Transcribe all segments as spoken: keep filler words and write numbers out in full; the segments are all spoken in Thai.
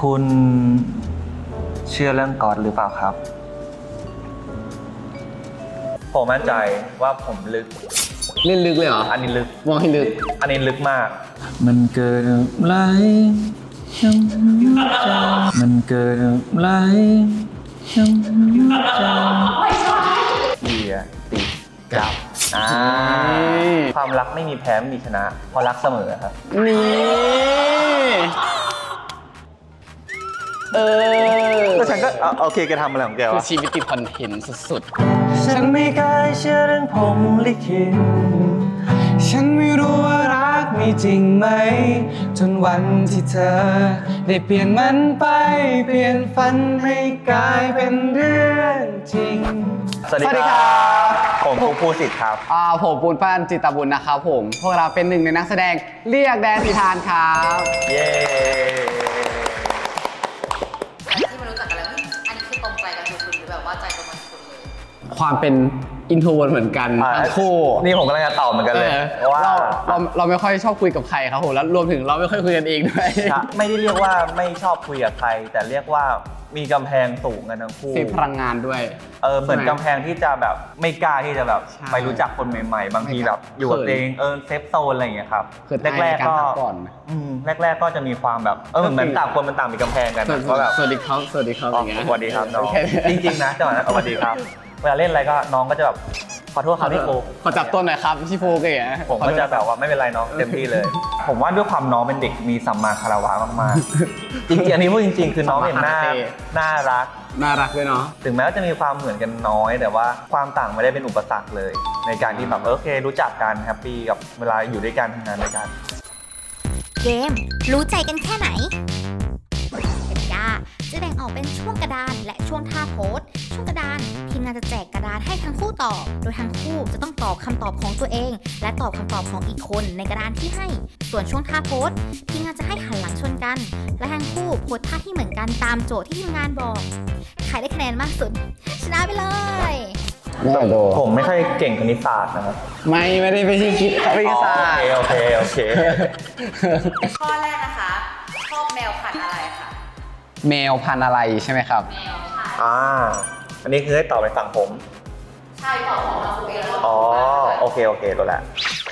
คุณเชื่อเรื่องกอดหรือเปล่าครับผมมั่นใจว่าผมลึกเล่นลึกเลยเหรออันนี้ลึกมองให้ลึกอันนี้ลึกมากมันเกิดอะไรมันเกิดอะไรดีอะติดกับความรักไม่มีแพ้ไม่มีชนะเพราะรักเสมอครับนี่เออก็ฉันก็โอเคแกทำอะไรของแกวะคือชีวิตติดคอนเทนต์สุดๆฉันไม่เคยเชื่อเรื่องผมลิขิตฉันไม่รู้ว่ารักมีจริงไหมจนวันที่เธอได้เปลี่ยนมันไปเปลี่ยนฝันให้กลายเป็นเรื่องจริงสวัสดีครับผมภูภูสิทธิ์ครับอ่าผมปูนป้านจิตบุญนะครับผมพวกเราเป็นหนึ่งในนักแสดงเรียกแดนนิทานครับเย้ที่มารู้จักกันแล้วอันนี้คือตรงใจกันคุณหรือแบบว่าใจตรงกันคุณเลยความเป็นอินโทรเวิร์ตเหมือนกันทั้งคู่นี่ผมกำลังจะตอบเหมือนกันเลยว่าเราเราไม่ค่อยชอบคุยกับใครครับผมแล้วรวมถึงเราไม่ค่อยคุยกันเองด้วยไม่ได้เรียกว่าไม่ชอบคุยกับใครแต่เรียกว่ามีกำแพงสูงกันทั้งคู่เซฟพลังงานด้วยเออเหมือนกำแพงที่จะแบบไม่กล้าที่จะแบบไปรู้จักคนใหม่ๆบางทีแบบอยู่กับเองเออเซฟโซนอะไรอย่างเงี้ยครับแรกๆก็แรกๆก็จะมีความแบบเออเหมือนต่างคนมันต่างมีกำแพงกันก็แบบสวัสดีครับสวัสดีครับอย่างเงี้ยสวัสดีครับน้องจริงๆนะจังหวะนั้นสวัสดีครับเวลาเล่นอะไรก็น้องก็จะแบบขอโทษครับพี่โฟขอจับต้นหน่อยครับพี่โฟก็อย่างเงี้ยผมก็จะแบบว่าไม่เป็นไรน้องเต็มที่เลยผมว่าด้วยความน้องเป็นเด็กมีสัมมาคารวะมากๆจริงๆอันนี้พูดจริงๆคือน้องเป็นหน้าน่ารักน่ารักด้วยเนาะถึงแม้ว่าจะมีความเหมือนกันน้อยแต่ว่าความต่างไม่ได้เป็นอุปสรรคเลยในการที่แบบโอเครู้จักกันแฮปปี้กับเวลาอยู่ด้วยกันทำงานด้วยกันเกมรู้ใจกันแค่ไหนกติกาจะแบ่งออกเป็นช่วงกระดานและช่วงท่าโพสช่วงกระดานทีมงานจะแจกกระดานให้ทั้งคู่ตอบโดยทั้งคู่จะต้องตอบคำตอบของตัวเองและตอบคำตอบของอีกคนในกระดานที่ให้ส่วนช่วงท่าโพสทีมงานจะให้หันหลังชนกันและทั้งคู่โพสท่าที่เหมือนกันตามโจทย์ที่ทีมงานบอกใครได้คะแนนมากสุดชนะไปเลยผมไม่ค่อยเก่งคณิตศาสตร์นะครับไม่ไม่ได้ไปที่คิดคณิตศาสตร์โอเคโอเคข้อแรกนะคะชอบแมวพันธุ์อะไรคะแมวพันธุ์อะไรใช่ไหมครับแมวใช่อ่าอันนี้คือให้ตอบในฝั่งผมใช่ตอบของเราเองแล้วอ๋อโอเคโอเคตัวแหละ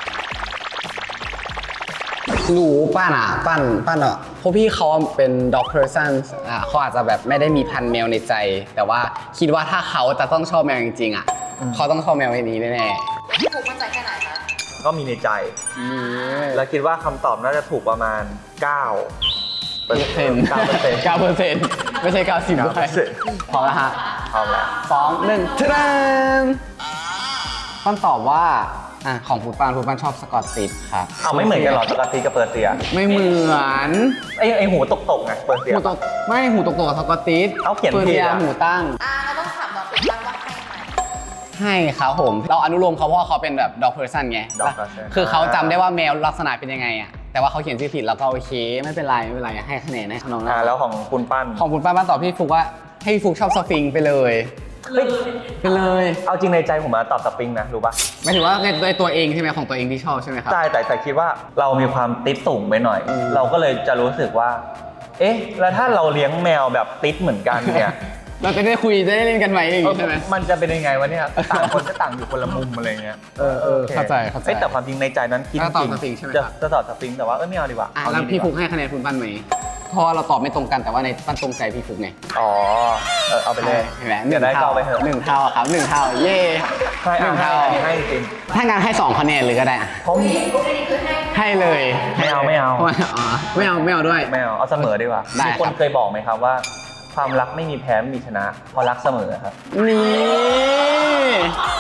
รู้ป้านอ่ะป้านป้านอ่ะพวกพี่เขาเป็น dog person อ่ะเขาอาจจะแบบไม่ได้มีพันธุ์แมวในใจแต่ว่าคิดว่าถ้าเขาจะต้องชอบแมวจริงๆอ่ะเขาต้องชอบแมวในนี้แน่ๆพี่ภูมิมั่นใจแค่ไหนคะก็มีในใจแล้วคิดว่าคำตอบน่าจะถูกประมาณเก้าเปอร์เซ็นต์เก้าเปอร์เซ็นต์เก้าเปอร์เซ็นต์ไม่ใช่เก้าสิบด้วยพอแล้วฮะพร้อมแล้วสองหนึ่งทะเลนป้านตอบว่าอ่ะของฟูปานฟูปานชอบสกอตติชครับเอาไม่เหมือนกันหรอสกอตติชกับเปอร์เซียไม่เหมือนไอ้ไอ้หูตกตกไงเปอร์เซียหูตกไม่หูตกตกกับสกอตติชเอาเขียนผิดอ่ะหูตั้งอ่าเราต้องถามน้องฟูปานว่าให้ไหมให้ครับผมเราอนุโลมเขาเพราะเขาเป็นแบบ dog person ไงคือเขาจำได้ว่าแมวลักษณะเป็นยังไงอ่ะแต่ว่าเขาเขียนชื่อผิดแล้วก็โอเคไม่เป็นไรไม่เป็นไรให้คะแนนให้น้องนะแล้วของคุณปั้นของคุณปั้นมาตอบพี่ฟุกว่าให้พี่ฟุกชอบสฟิงค์ไปเลยไปเลยเอาจริงในใจผมมาตอบสปริงนะรู้ป่ะหมายถึงว่าในตัวเองใช่ไหมของตัวเองที่ชอบใช่ไหมครับใช่แต่แต่คิดว่าเรามีความติดสูงไปหน่อยเราก็เลยจะรู้สึกว่าเอ๊ะแล้วถ้าเราเลี้ยงแมวแบบติดเหมือนกันเนี่ยเราจะได้คุยจะได้เล่นกันไหมอย่างนี้ใช่ไหมมันจะเป็นยังไงวะเนี่ยต่างคนก็ต่างอยู่คนละมุมอะไรเงี้ยเออเออเข้าใจเข้าใจแต่ความจริงในใจนั้นคิดจริงจะจะตอบสปริงแต่ว่าเออไม่เอาดีกว่าแล้วพี่ฟุกให้คะแนนคุณปั้นไหมเพราะเราตอบไม่ตรงกันแต่ว่าในปั้นตรงใจพี่ฟุกไงอ๋อเออเอาไปเลยเห็นไหมหนึ่งเท่าหนึ่งเท่าครับหนึ่งเท่าเย่หนึ่งเท่าให้จริงถ้างานให้สองคะแนนเลยก็ได้ผมให้เลยไม่เอาไม่เอาไม่เอาไม่เอาด้วยไม่เอาเอาเสมอดีกว่ามีคนเคยบอกไหมครับว่าความรักไม่มีแพ้ไม่มีชนะเพราะรักเสมอครับนี่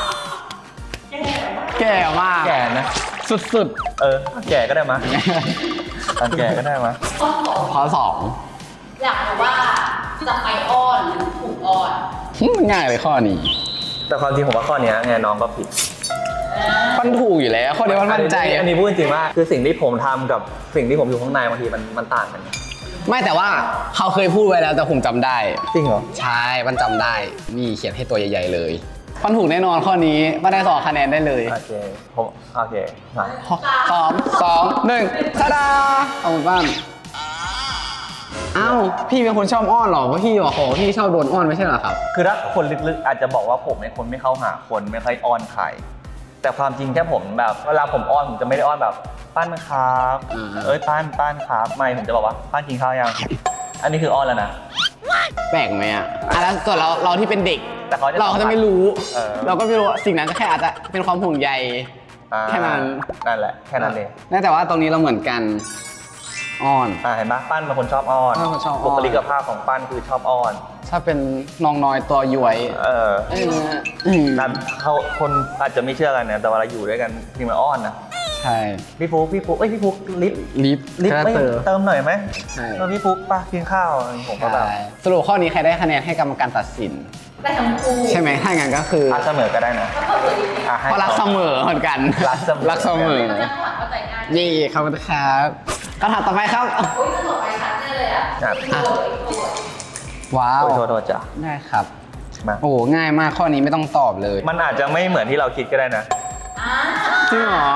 แก่มากแก่นะสุดๆเออแก่ก็ได้มั้ยตอนแก่ก็ได้มั้ยข้อสองอยากรู้ว่าจะไปอ้อนหรือถูกอ้อนง่ายเลยข้อนี้แต่ความจริงผมว่าข้อนี้ไงน้องก็ผิดมันถูกอยู่แล้วข้อนี้มันมั่นใจอันนี้พูดจริงว่าคือสิ่งที่ผมทำกับสิ่งที่ผมอยู่ข้างในบางทีมันมันต่างกันไม่แต่ว่าเขาเคยพูดไว้แล้วแต่ผมจำได้จริงเหรอใช่มันจำได้มีเขียนให้ตัวใหญ่ๆเลยมันถูกแน่นอนข้อนี้มาได้สองคะแนนได้เลยโอเคผมโอเคมาสองสองหนึ่งทาดาเอาบ้านอ้าวพี่เป็นคนชอบอ้อนหรอเพราะพี่บอกโอ้พี่ชอบโดนอ้อนไม่ใช่เหรอครับคือถ้าคนลึกๆอาจจะบอกว่าผมเป็นคนไม่เข้าหาคนไม่ค่อยอ้อนใครแต่ความจริงแค่ผมแบบเวลาผมอ้อนผมจะไม่ได้อ้อนแบบปั้นครับเอ้ยปั้นปั้นครับไม่ผมจะบอกว่าปั้นกินข้าวยังอันนี้คืออ้อนแล้วนะแปลกไหมอ่ะแล้วส่วนเราเราที่เป็นเด็กแต่เขาจะเราจะไม่รู้เราก็ไม่รู้สิ่งนั้นก็แค่อาจจะเป็นความห่วงใยแค่นั้นนั่นแหละแค่นั้นเองแต่ว่าตรงนี้เราเหมือนกันอ้อนอ่าเห็นปะปั้นเป็นคนชอบอ้อนบุคลิกภาพของปั้นคือชอบอ้อนถ้าเป็นน้องน้อยตัวย้วยเออแต่เขาคนอาจจะไม่เชื่อกันเนี่ยแต่เวลาอยู่ด้วยกันจริงมันอ้อนนะใช่พี่ฟุกพี่ฟุกเอ้ยพี่ฟุกลิฟลิฟลิฟเติมหน่อยไหมใช่พี่ฟุกป่ะกินข้าวผมก็แบบสรุปข้อนี้ใครได้คะแนนให้กรรมการตัดสินได้ทั้งคู่ใช่ไหมถ้างั้นก็คือเสมอก็ได้นะเพราะรักเสมอเหมือนกันรักเสมอรักเสมอนี่ขอบคุณครับคำถามต่อไปครับโอ้ยต่อไปชัดเลยอ่ะว้าวโทษโทษจ้ะได้ครับโอ้ง่ายมากข้อนี้ไม่ต้องตอบเลยมันอาจจะไม่เหมือนที่เราคิดก็ได้นะจริงเหรอ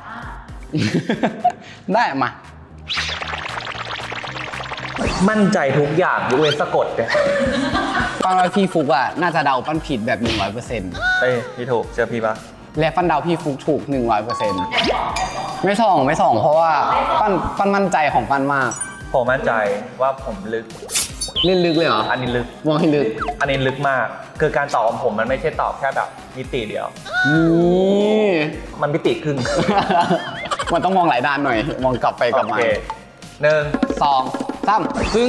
ได้มามั่นใจทุกอย่างยกเว้นสะกดเนี่ยปั้นว่าพี่ฟุกอ่ะน่าจะเดาปั้นผิดแบบหนึ่งร้อยเปอร์เซ็นต์เอ้ยพี่ถูกเจอพี่ปะและปั้นเดาพี่ฟุกถูกหนึ่งร้อยเปอร์เซ็นต์ไม่ส่องไม่ส่องเพราะว่าปั้นปั้นมั่นใจของปั้นมากผมมั่นใจว่าผมลึกเล่นลึกเลยเหรออันนี้ลึกมองให้ลึกอันนี้ลึกมากคือการตอบของผมมันไม่ใช่ตอบแค่แบบมิติเดียวนี่มันมิติครึ่งมันต้องมองหลายด้านหน่อยมองกลับไปกลับมาหนึ่งสองสามซึ่ง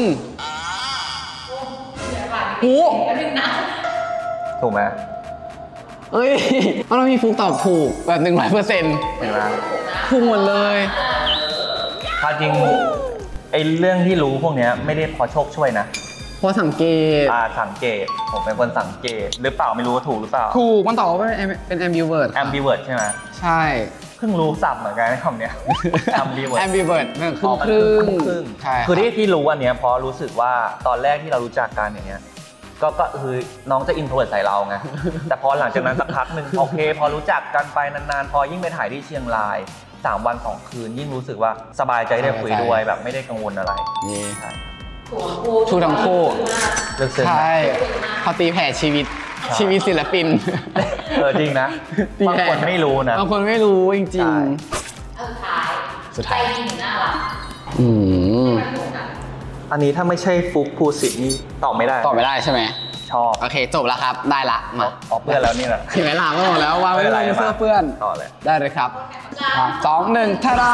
โอ้ถูกไหมเอ้ยเรามีฟุกตอบถูกแบบหนึ่งร้อยเปอร์เซ็นต์เห็นไหมถูกหมดเลยถ้าจริงไอ้เรื่องที่รู้พวกนี้ไม่ได้พอโชคช่วยนะพอสังเกตอ่าสังเกตผมเป็นคนสังเกตหรือเปล่าไม่รู้ว่าถูกหรือเปล่าถูกมันตอบว่าเป็น ambivert ambivert ใช่ไหมใช่เพิ่งรู้ศัพท์เหมือนกันในคำนี้ ambivert ambivert คือครึ่งครึ่งใช่คือที่ที่รู้อันเนี้ยเพราะรู้สึกว่าตอนแรกที่เรารู้จักกันอย่างเงี้ยก็ก็คือน้องจะ introvert ใส่เราไงแต่พอหลังจากนั้นสักพักหนึ่งโอเคพอรู้จักกันไปนานๆพอยิ่งไปถ่ายที่เชียงรายสามวันสองคืนยิ่งรู้สึกว่าสบายใจได้คุยด้วยแบบไม่ได้กังวลอะไรนี่ใช่ชูทั้งคู่ใช่เขาตีแผ่ชีวิตชีวิตศิลปินเออจริงนะบางคนไม่รู้นะบางคนไม่รู้จริงๆสุดท้ายสุดท้ายน่ารักอืมอันนี้ถ้าไม่ใช่ฟุกภูสิทธิ์นี่ตอบไม่ได้ตอบไม่ได้ใช่ไหมชอบโอเคจบแล้วครับได้ละมาออกเพื่อนแล้วนี่แหละเห็นไหมล่ะก็หมดแล้ววางไว้ในเสื้อเพื่อนต่อเลยได้เลยครับสองหนึ่งทารา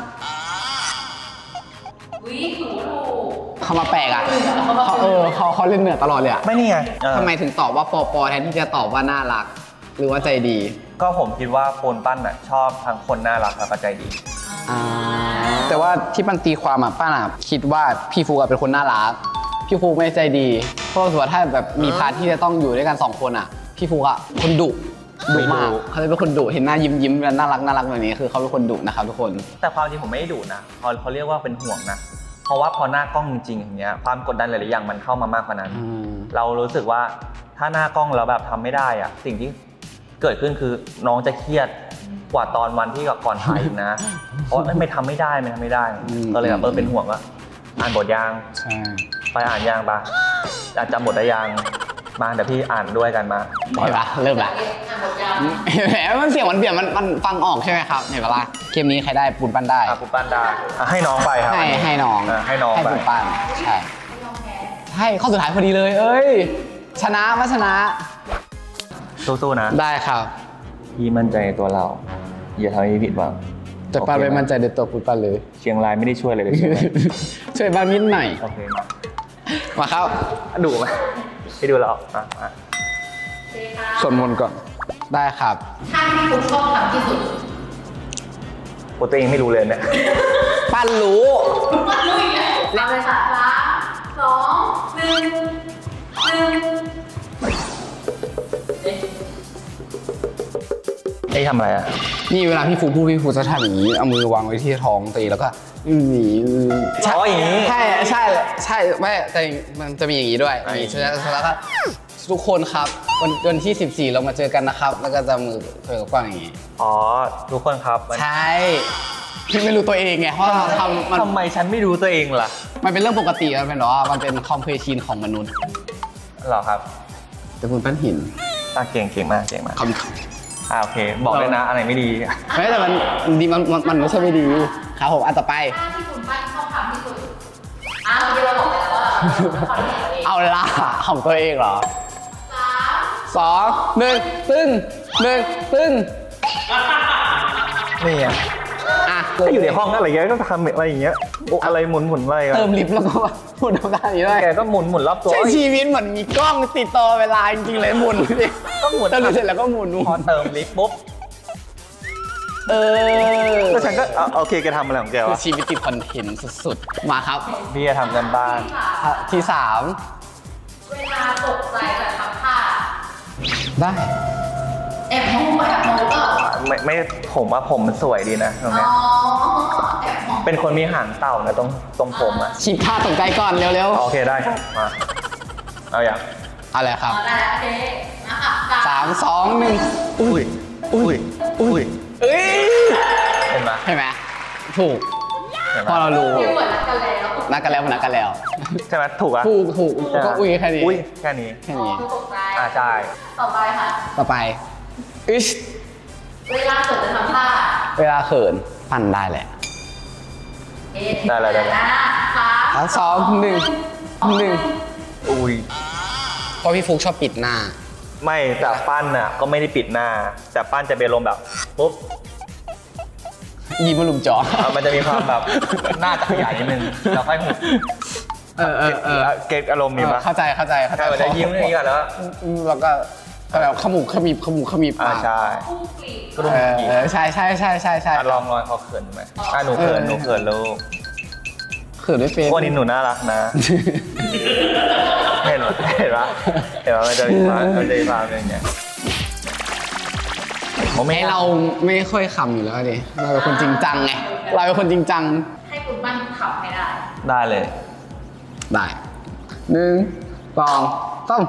เขามาแปลกอ่ะเขาเออเขาเขาเล่นเหนือตลอดเลยอ่ะไม่นี่ไงทำไมถึงตอบว่าปอปอแทนที่จะตอบว่าน่ารักหรือว่าใจดีก็ผมคิดว่าโฟนปั้นอ่ะชอบทั้งคนน่ารักแล้วก็ใจดีแต่ว่าที่ปั้นตีความอ่ะป้าน่ะคิดว่าพี่ฟูเป็นคนน่ารักพี่ฟูไม่ใจดีเพราะว่าถ้าแบบมีพาร์ทที่จะต้องอยู่ด้วยกันสองคนอ่ะพี่ฟูอ่ะคนดุดุมากเขาจะเป็นคนดุเห็นหน้ายิ้มยิ้มน่ารักน่ารักแบบนี้คือเขาเป็นคนดุนะครับทุกคนแต่ความจริงผมไม่ได้ดุนะเขาเขาเรียกว่าเป็นห่วงนะเพราะว่าพอหน้ากล้องจริงๆอย่างเงี้ยความกดดันหลายๆอย่างมันเข้ามามากกว่านั้นเรารู้สึกว่าถ้าหน้ากล้องแล้วแบบทำไม่ได้อ่ะสิ่งที่เกิดขึ้นคือน้องจะเครียดกว่าตอนวันที่ก่อนถ่ายนะเพราะไม่ทำไม่ได้ไม่ทำไม่ได้ก็เลยแบบเออเป็นห่วงว่าอ่านบทยังไปอ่านยังปะอาจจำบทได้ยังมาเดี๋ยวพี่อ่านด้วยกันมาเห็นปะเริ่มละแหมมันเสียงมันเปลี่ยนมันมันฟังออกใช่ไหมครับเห็นปะล่ะเกมนี้ใครได้ปูนปั้นได้ปูนปั้นได้ให้น้องไปครับให้ให้น้องให้น้องให้ปูนปั้นใช่ให้ข้อสุดท้ายพอดีเลยเอ้ยชนะมาชนะสู้ๆนะได้ครับพี่มั่นใจในตัวเราอย่าทำให้ผิดหวังแต่ป้าไม่มั่นใจในตัวปูนปั้นเลยเชียงรายไม่ได้ช่วยเลยเลยใช่ไหมช่วยบ้างนิดหน่อยโอเคมามาครับดูไหมให้ดูเราอ่ะสวดมนต์ก่อนได้ครับท่าที่คุณชอบทำที่สุดตัวเองไม่รู้เลยเนี่ยปั้นรู้ปั้นรู้อีกแล้วเลยค่ะสามสองหนึ่งหนึ่งไอ้ทำอะไรอ่ะนี่เวลาพี่ฟูพูดพี่ฟูจะทำอย่างนี้เอามือวางไว้ที่ท้องตีแล้วก็หนีใช่อย่างนี้ใช่ใช่ใช่ไม่แต่มันจะมีอย่างนี้ด้วยมีใช่แล้วก็ทุกคนครับวันวันที่สิบสี่เรามาเจอกันนะครับแล้วก็จะมือเผยกับกว้างอย่างนี้อ๋อทุกคนครับใช่พี่ไม่รู้ตัวเองไงเพราะทำทำไมฉันไม่รู้ตัวเองล่ะมันเป็นเรื่องปกติมันเป็นหรอมันเป็นความเคยชินของมนุษย์หรอครับแต่คุณปั้นหินตาเก่งเก่งมากเก่งมากคำอ่าโอเคบอกเลยนะอะไรไม่ดีไม่แต่มันดีมันมันไม่ใช่ไม่ดีครับผมอันต่อไปที่คุณปั้นชอบทำที่สุดอ่ะเมื่อกี้เราบอกไปแล้วว่าเอาละของตัวเองเหรอสามสองหนึ่งตึ้งหนึ่งตึ้งนี่อ่ะอ่ะก็อยู่ในห้องอะไรเงี้ยก็ทำอะไรอย่างเงี้ยอะไรหมุนหมุนอะไรเติมลิฟต์แล้วก็หมุนทำได้ด้วยแกก็หมุนหมุนรอบตัวใช้ชีวิตเหมือนมีกล้องติดต่อเวลาจริงๆเลยหมุนก็หมุนเติมเสร็จแล้วก็หมุนพอเติมลิฟต์ปุ๊บเออก็ฉันก็โอเคแกทำอะไรของแกวะชีวิตติดคอนเทนต์สุดๆมาครับพี่จะทำกันบ้านที่สามเวลาตกใจกับทำผ้าได้แอบมองแอบมองก็ไม่ไม่ผมว่าผมมันสวยดีนะตรงนี้เป็นคนมีหางเต่านะตรงตรงผมอะฉีดผ้าตกใจก่อนเร็วๆโอเคได้มาเอาอย่างอะไรครับได้โอเคสามสองหนึ่งอุ้ยอุ้ยอุ้ยเอ้ยเห็นไหมเห็นไหมถูกพอเรารู้เหมือนนักกันแล้วนักกันแล้วนักกันแล้วใช่ไหมถูกอ่ะถูกถูกก็อุ้ยแค่นี้อุ้ยแค่นี้แค่นี้อ่าใช่ต่อไปค่ะต่อไปอิชเวลาเขินจะทำผ้าเวลาเขินปั้นได้แหละได้เลยได้เลยสามสองหนึ่งหนึ่งอุ้ยเพราะพี่ฟุกชอบปิดหน้าไม่แต่ปั้นน่ะก็ไม่ได้ปิดหน้าแต่ปั้นจะเป็นลมแบบปุ๊บยิ้มมาลุมจอมันจะมีความแบบหน้าจะขยายนิดนึงแล้วค่อยหุบเออเออเออเก็ตอารมณ์มีปะเข้าใจเข้าใจเข้าใจมันจะยิ้มอย่างนี้ก่อนแล้วแล้วก็แบบขมุบขมิบขมุบขมิบปากใช่ใช่ใช่ใช่ใช่ใช่ลองลองเขาเขินไหมอ่ะหนูเขินหนูเขินลูกเขินด้วยเฟซวันนี้หนูน่ารักนะเห็นไหมเห็นปะเห็นปะมันจะมีความมันจะมีความเป็นอย่างเงี้ยให้เราไม่ค่อยขำอยู่แล้วดิเราเป็นคนจริงจังไงเราเป็นคนจริงจังให้คุณปั้นขำให้ได้ได้เลยได้หนึ่งสองสาม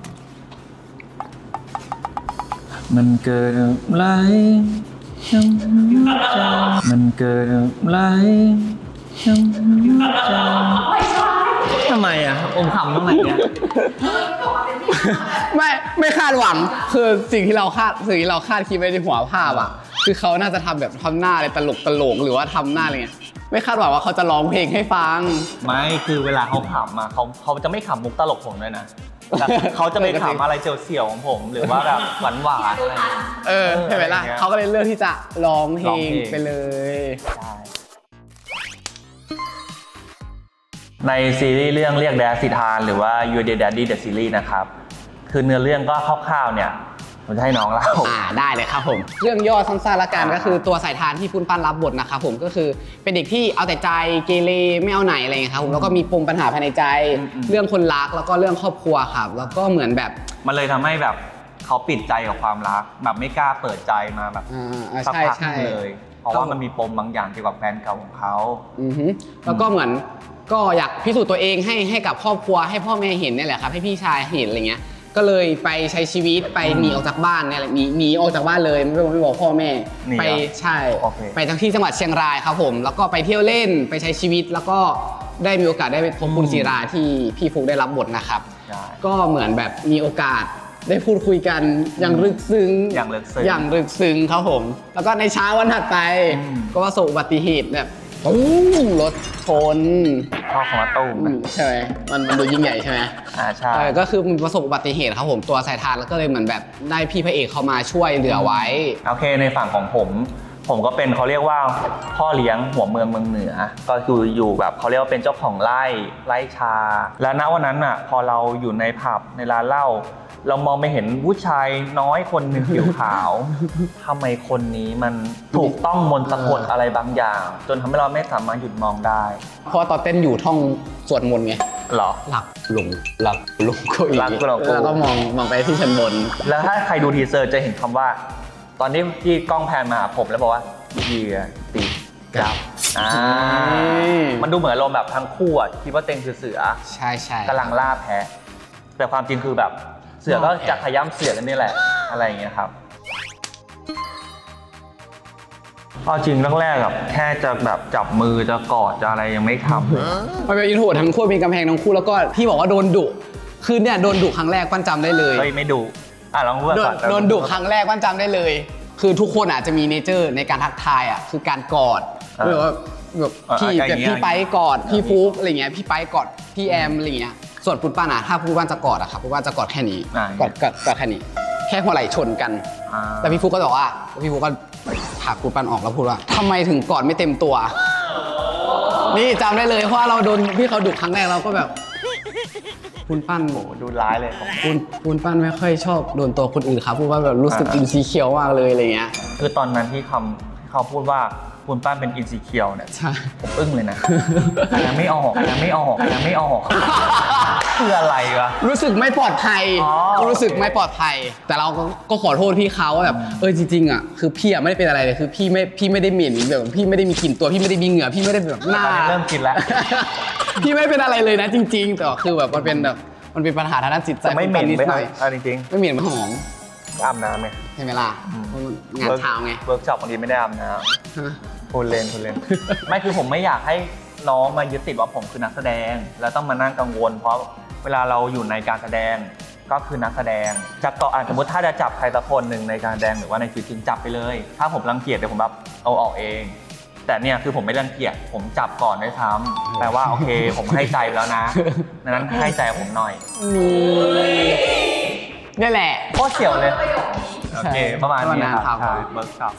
มันเกิดอะไรทำมันเกิดอะไรทำทำไมอ่ะอมขำตรงไหนเนี่ยไม่ไม่คาดหวังคือสิ่งที่เราคาดสิ่งที่เราคาดคิดไว้ในหัวภาพอ่ะคือเขาน่าจะทำแบบทำหน้าอะไรตลกตลกหรือว่าทำหน้าอะไรเงี้ยไม่คาดหวังว่าเขาจะร้องเพลงให้ฟังไม่คือเวลาเขาขำมาเขาเขาจะไม่ขำมุกตลกผมด้วยนะเขาจะไปขำอะไรเจียวๆของผมหรือว่าแบบหวานหวานอะไรเออเห็นไหมล่ะเขาก็เลยเลือกที่จะร้องเพลงไปเลยในซีรีส์เรื่องเรียกแดดสิทานหรือว่า Your Dear Daddy The Series นะครับคือเนื้อเรื่องก็คร่าวๆเนี่ยผมจะให้น้องเล่าอ่าได้เลยครับผมเรื่องย่อสั้นๆละกันก็คือตัวสายทานที่คุณปั้นรับบทนะครับผมก็คือเป็นเด็กที่เอาแต่ใจเกเรไม่เอาไหนอะไรเงี้ยครับผมแล้วก็มีปมปัญหาภายในใจเรื่องคนรักแล้วก็เรื่องครอบครัวครับแล้วก็เหมือนแบบมันเลยทำให้แบบเขาปิดใจกับความรักแบบไม่กล้าเปิดใจมาแบบสักพักเลยเพราะว่ามันมีปมบางอย่างเกี่ยวกับแฟนเก่าของเขาแล้วก็เหมือนก็อยากพิสูจน์ตัวเองให้ให้กับครอบครัวให้พ่อแม่เห็นนี่แหละครับให้พี่ชายเห็นอะไรเงี้ยก็เลยไปใช้ชีวิตไปหนีออกจากบ้านเนี่ยแหละหนีหนีออกจากบ้านเลยไม่ไม่บอกพ่อแม่ไปใช่ไปทั้งที่จังหวัดเชียงรายครับผมแล้วก็ไปเที่ยวเล่นไปใช้ชีวิตแล้วก็ได้มีโอกาสได้ไปพบคุณศิราที่พี่ฟุกได้รับบทนะครับก็เหมือนแบบมีโอกาสได้พูดคุยกันอย่างลึกซึ้งอย่างลึกซึ้งอย่างลึกซึ้งครับผมแล้วก็ในเช้าวันถัดไปก็ประสบอุบัติเหตุแบบตู้รถชนพ่อของรถตู้ใช่ไหมมันมันดูยิ่งใหญ่ใช่ไหมอ่าใช่ก็คือมันประสบอุบัติเหตุครับผมตัวสายทานแล้วก็เลยเหมือนแบบได้พี่พระเอกเข้ามาช่วยเหลือไว้โอเคในฝั่งของผมผมก็เป็นเขาเรียกว่าพ่อเลี้ยงหัวเมืองเมืองเหนือก็คืออยู่แบบเขาเรียกว่าเป็นเจ้าของไร่ไร่ชาแล้วณวันนั้นอ่ะพอเราอยู่ในผับในร้านเหล้าเรามองไปเห็นผู้ชายน้อยคนหนึ่งผิวขาวทำไมคนนี้มันถูกต้องมนต์สะกดอะไรบางอย่างจนทำให้เราไม่สามารถหยุดมองได้เพราะตอนเต้นอยู่ท่องสวดมนต์ไงหรอหลับหลงหลับหลงก็อีกแล้วก็มองมองไปที่ชั้นบนแล้วถ้าใครดูทีเซอร์จะเห็นคำว่าตอนนี้ที่กล้องแพนมาผมแล้วบอกว่าเหยื่อตีกับอ่ามันดูเหมือนอารมณ์แบบทั้งคู่อ่ะคิดว่าเต็งคือเสือใช่ใช่กำลังล่าแพะแต่ความจริงคือแบบเสือก็จะขย้ำเสือกันนี่แหละอะไรอย่างเงี้ยครับเอาจริงแรกๆแบบแค่จะแบบจับมือจะกอดจะอะไรยังไม่ทำเลยมันเป็นอินโทรทั้งคู่มีกำแพงทั้งคู่แล้วก็พี่บอกว่าโดนดุคือเนี่ยโดนดุครั้งแรกปั้นจำได้เลยเฮ้ยไม่ดุอ่ะลองพูดก่อนโดนดุครั้งแรกปั้นจำได้เลยคือทุกคนอาจจะมีเนเจอร์ในการทักทายอ่ะคือการกอดแบบว่าแบบพี่แบบพี่ไปกอดพี่ฟุกอะไรเงี้ยพี่ไปกอดพี่แอมอะไรเงี้ยส่วนปุ้นป้าน่ะถ้าปุ้นป้าจะกอดอะครับปุ้นป้าจะกอดแค่นี้กอดกอดกอดแค่นี้แค่หัวไหล่ชนกันแต่พี่ฟุกก็บอกว่าพี่ฟุกก็ผลักปุ้นป้าออกแล้วพูดว่าทำไมถึงกอดไม่เต็มตัวนี่จำได้เลยเพราะเราโดนพี่เขาดุครั้งแรกเราก็แบบปุ้นปั้นโอ้ดูร้ายเลยปุ้นปุ้นปั้นไม่ค่อยชอบโดนตัวคนอื่นครับพูดว่าแบบรู้สึกอินซีเคียวมากเลยอะไรเงี้ยคือตอนนั้นที่คำเขาพูดว่าปุ้นปั้นเป็นอินซีเคียวเนี่ยผมอึ้งเลยนะยังไม่ออกยังไม่ออกยังไม่ออกคืออะไรวะรู้สึกไม่ปลอดภัยรู้สึกไม่ปลอดภัยแต่เราก็ขอโทษพี่เขาว่าแบบเออจริงๆอ่ะคือพี่อ่ะไม่ได้เป็นอะไรเลยคือพี่ไม่พี่ไม่ได้เหม็นแบบพี่ไม่ได้มีกลิ่นตัวพี่ไม่ได้มีเหงื่อพี่ไม่ได้แบบหน้าเริ่มกินแล้วพี่ไม่เป็นอะไรเลยนะจริงๆแต่คือแบบมันเป็นแบบมันเป็นปัญหาทางด้านจิตใจไม่เหม็นไม่เอาจริงๆไม่เหม็นไม่หอมอาบน้ำไงใช่ไหมล่ะงานเช้าไงเวิร์กช็อปบางทีไม่ได้อาบน้ำพูดเล่นพูดเล่นไม่คือผมไม่อยากให้น้องมายึดติดว่าผมคือนักแสดงแล้วต้องมานั่งกังวลเพราะเวลาเราอยู่ในการแสดงก็คือนักแสดงจะเกาะสมมติถ้าจะจับใครสักคนหนึ่งในการแสดงหรือว่าในชีวิตจริงจับไปเลยถ้าผมรังเกียจเดี๋ยวผมแบบเอาออกเองแต่เนี่ยคือผมไม่รังเกียจผมจับก่อนด้วยซ้ำแปลว่าโอเคผมให้ใจแล้วนะดังนั้นให้ใจผมหน่อยนี่แหละโคตรเสี่ยวเลยโอเคประมาณนี้ครับใช่เบิร์กช็อป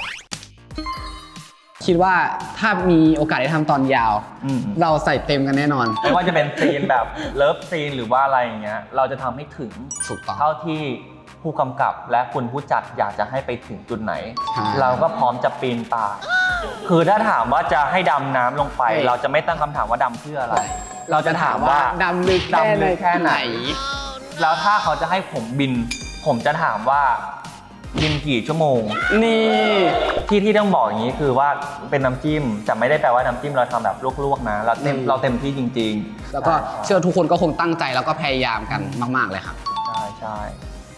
คิดว่าถ้ามีโอกาสได้ทำตอนยาวเราใส่เต็มกันแน่นอนไม่ว่าจะเป็นซีนแบบเลิฟซีนหรือว่าอะไรอย่างเงี้ยเราจะทำให้ถึงเท่าที่ผู้กำกับและคุณผู้จัดอยากจะให้ไปถึงจุดไหนเราก็พร้อมจะปีนป่ายคือถ้าถามว่าจะให้ดำน้ำลงไปเราจะไม่ตั้งคำถามว่าดำเพื่ออะไรเราจะถามว่าดำลึกดำลึกแค่ไหนแล้วถ้าเขาจะให้ผมบินผมจะถามว่าบินกี่ชั่วโมงนี่ที่ที่ต้องบอกอย่างนี้คือว่าเป็นน้ำจิ้มจะไม่ได้แปลว่าน้ำจิ้มเราทำแบบลวกๆนะเราเต็มเราเต็มที่จริงๆแล้วก็เชื่อทุกคนก็คงตั้งใจแล้วก็พยายามกันมากๆเลยครับใช่ใช่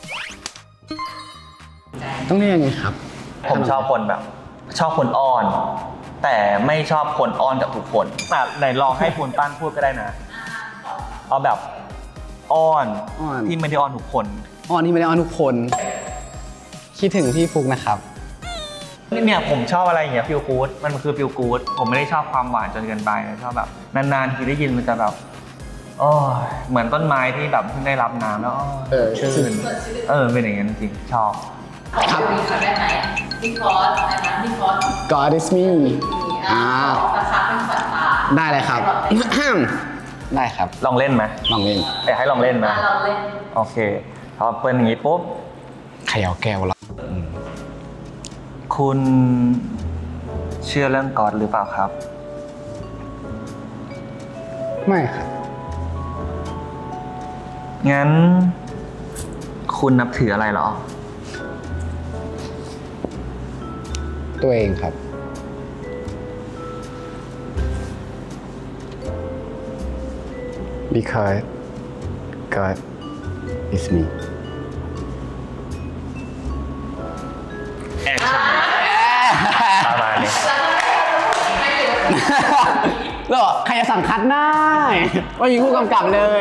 ต้องเรียกยังไงครับผมชอบคนแบบชอบคนอ้อนแต่ไม่ชอบคนอ้อนกับทุกคนแต่ไหนลองให้คุณปั้นพูดก็ได้นะเอาแบบอ้อนที่ไม่ได้อ้อนทุกคนอ้อนที่ไม่ได้อ้อนทุกคนคิดถึงพี่ฟุกนะครับนี่เนี่ยผมชอบอะไรอย่างเงี้ยฟิลกู๊ดมันคือฟิลกู๊ดผมไม่ได้ชอบความหวานจนเกินไปชอบแบบนานๆทีได้ยินมันจะแบบโอ้เหมือนต้นไม้ที่แบบเพิ่งได้รับน้ำแล้วเออชื่นเออเป็นอย่างงี้จริงชอบครับมีคำได้ไหมนิคอสอะไรนะนิคอส God is me อ่าประคับเป็นขวัญตาได้เลยครับได้ครับลองเล่นไหมลองเล่นอยากให้ลองเล่นไหมลองเล่นโอเคพอเปิดอย่างงี้ปุ๊บเขย่าแก้วแล้วคุณเชื่อเรื่องกอดหรือเปล่าครับไม่ครับงั้นคุณนับถืออะไรเหรอตัวเองครับ because God is me ประมาณนี้แล้วใครจะสั่งคัดได้ว่ามีผู้กำกับเลย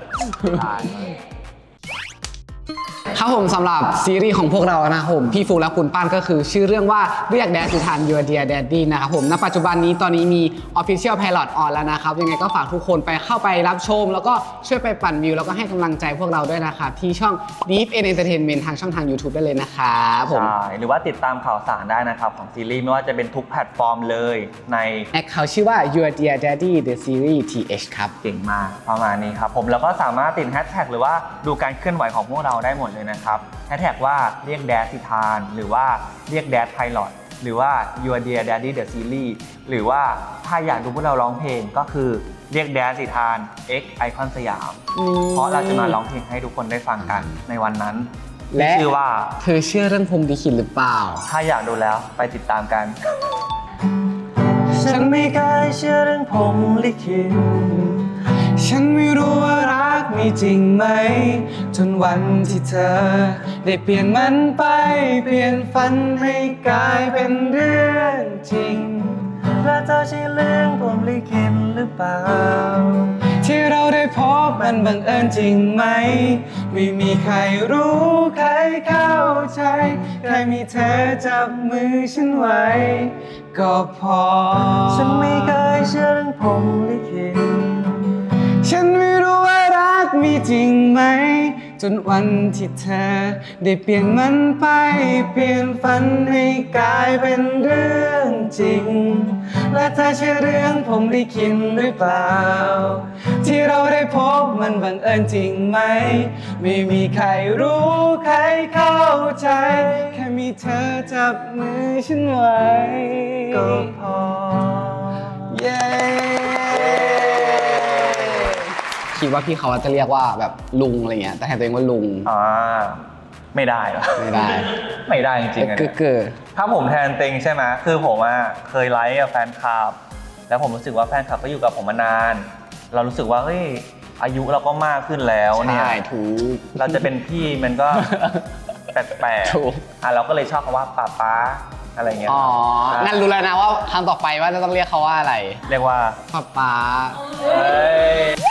ครับผมสำหรับซีรีส์ของพวกเรานะครับผมพี่ฟูและคุณป้านก็คือชื่อเรื่องว่าเรียกแดดสิทัน Your Dear Daddy นะครับผมณปัจจุบันนี้ตอนนี้มี Official Pilot ออนแล้วนะครับยังไงก็ฝากทุกคนไปเข้าไปรับชมแล้วก็ช่วยไปปั่นวิวแล้วก็ให้กำลังใจพวกเราด้วยนะครับที่ช่อง Deep Entertainment ทางช่องทาง YouTube ได้เลยนะครับผมใช่หรือว่าติดตามข่าวสารได้นะครับของซีรีส์ไม่ว่าจะเป็นทุกแพลตฟอร์มเลยในแอคเคาท์ชื่อว่า Your Dear Daddy The Series ที เอช ครับเก่งมากประมาณนี้ครับผมแล้วก็สามารถติดแฮชแท็กหรือว่าดูการเคลื่อนไหวของพวกเราได้หมดเลยนะครับแฮชแท็กว่าเรียกแดดสิทานหรือว่าเรียกแดดไพลอตหรือว่า Your Dear Daddy The Series หรือว่าถ้าอยากดูพวกเราร้องเพลงก็คือเรียกแดดสิทาน X ไอคอนสยามเพราะเราจะมาร้องเพลงให้ทุกคนได้ฟังกันในวันนั้นและชื่อว่าเธอเชื่อเรื่องพรหมลิขิตหรือเปล่าถ้าอยากดูแล้วไปติดตามกันฉันไม่เคยเชื่อเรื่องพรหมลิขิตฉันไม่รู้ว่ารักมีมีจริงไหมจนวันที่เธอได้เปลี่ยนมันไปเปลี่ยนฝันให้กลายเป็นเรื่องจริงและเธอใช่เรื่องผมลิขิตหรือเปล่าที่เราได้พบมันบังเอิญจริงไหมไม่มีใครรู้ใครเข้าใจแค่มีเธอจับมือฉันไว้ก็พอฉันไม่เคยเชื่อเรื่องผมลิขิตฉันไม่รู้ว่ารักมีจริงไหมจนวันที่เธอได้เปลี่ยนมันไปเปลี่ยนฝันให้กลายเป็นเรื่องจริงและเธอใช่เรื่องผมลิขิตหรือเปล่าที่เราได้พบมันบังเอิญจริงไหมไม่มีใครรู้ใครเข้าใจแค่มีเธอจับมือฉันไว้ก็พอเย้คิดว่าพี่เขาจะเรียกว่าแบบลุงอะไรเงี้ยแต่แทนตัวเองว่าลุงอ่าไม่ได้หรอไม่ได้ไม่ได้จริงๆคือคือถ้าผมแทนเต็งใช่ไหมคือผมอ่ะเคยไลฟ์กับแฟนคลับแล้วผมรู้สึกว่าแฟนคลับก็อยู่กับผมมานานเรารู้สึกว่าเฮ้ยอายุเราก็มากขึ้นแล้วเนี่ยถูกเราจะเป็นพี่มันก็แปลกๆถูกอ่ะเราก็เลยชอบคำว่าป้าป้าอะไรเงี้ยอ๋อนั่นรู้แล้วนะว่าครั้งต่อไปว่าจะต้องเรียกเขาว่าอะไรเรียกว่าป้าป้าเฮ้ย